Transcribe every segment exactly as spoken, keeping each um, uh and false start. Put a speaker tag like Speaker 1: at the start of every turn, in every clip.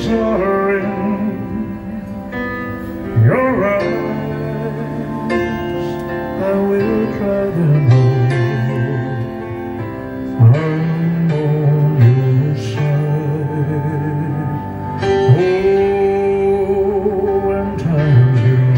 Speaker 1: are in your eyes, I will try them on. I'm on your side. Oh, when times get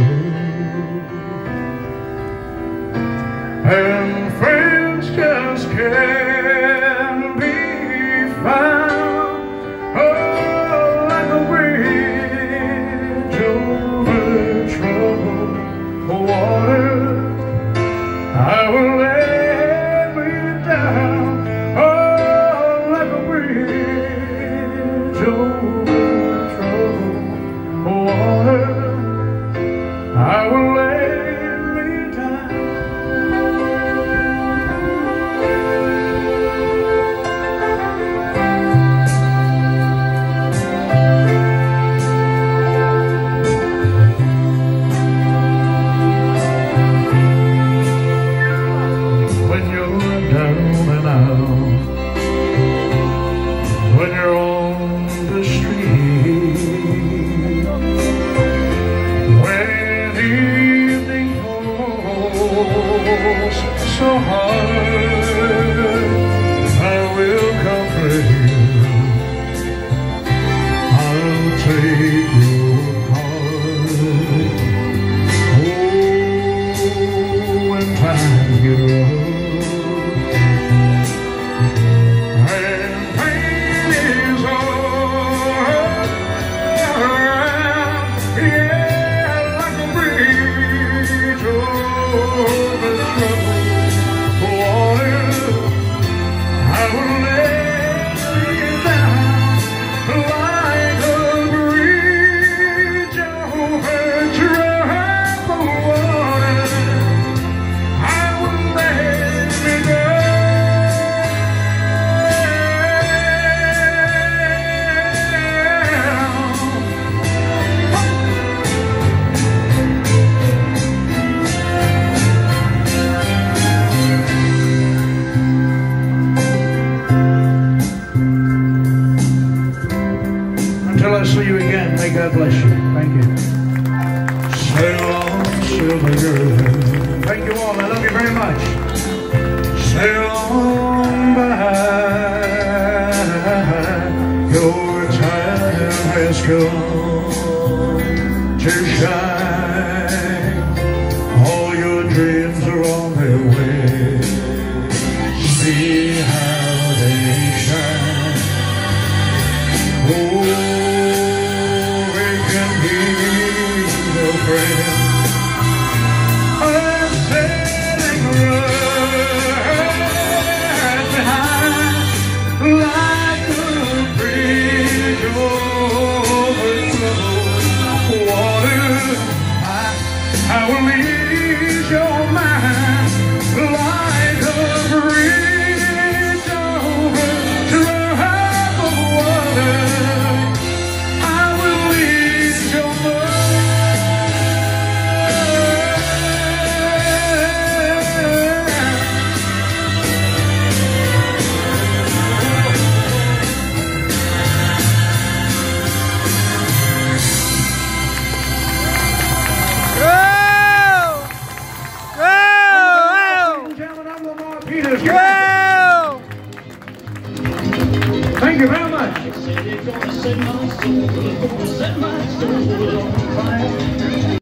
Speaker 1: rough and friends just can't be found, oh, like a bridge over troubled water, I will lay me down. Oh, like a bridge over troubled water, I will lay me down. When you're on the street, when evening falls so hard, I will comfort you. I'll take your part. Oh, when times get rough until I see you again, may God bless you. Thank you. Sail on, silver girl. Thank you all. I love you very much. Sail on by. Your time has come to shine. All your dreams are on their way. See how they shine. Oh, friend, I'm sailing right behind, like a bridge over troubled water. I, I will ease your mind, like a bridge over troubled water. I will ease your mind. Thank you very much.